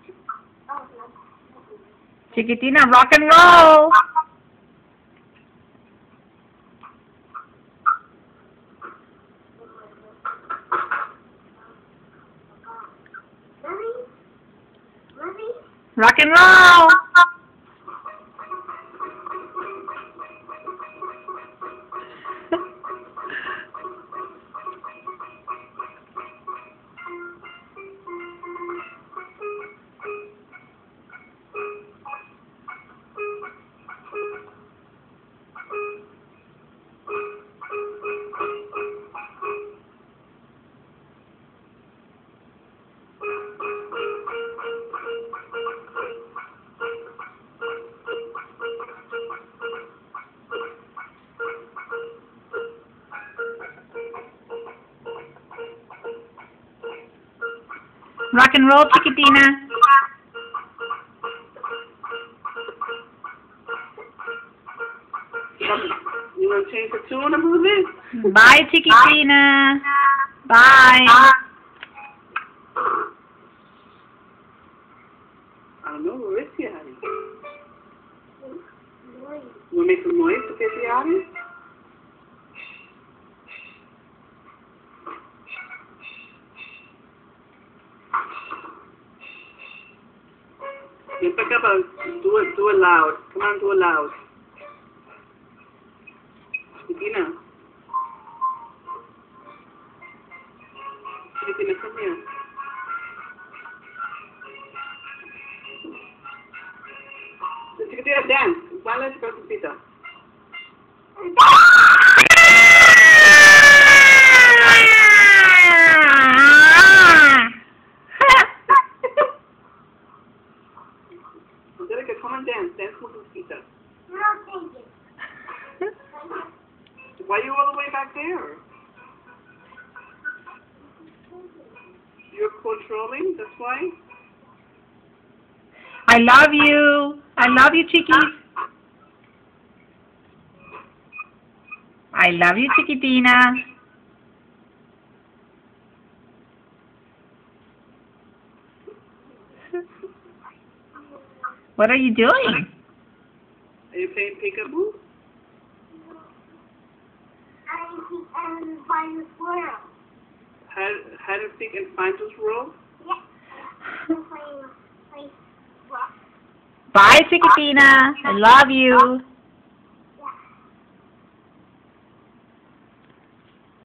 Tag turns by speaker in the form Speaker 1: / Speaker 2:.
Speaker 1: Chiquitina, rock and roll. Rock and roll. Rock and roll, Chiquitina.
Speaker 2: You want to change the tune a little bit?
Speaker 1: Bye, Chiquitina. Bye.
Speaker 2: I don't know, where is she, honey? You want to make some noise to get the audience? You pick up do it loud. Come on, do it loud. Chiquitina. Chiquitina, come here. Chiquitina, dance. Baila tu cosita. Come on, dance with Cosita. Why are you all the way back there? You're controlling, that's why?
Speaker 1: I love you. I love you, Chiquis. I love you, Chiquitina. What are you doing?
Speaker 2: Are you playing peekaboo?
Speaker 3: And find the squirrel.
Speaker 2: Hide and seek and find the squirrel?
Speaker 3: Yeah. I'm playing rock.
Speaker 1: Bye, Chiquitina. I love you.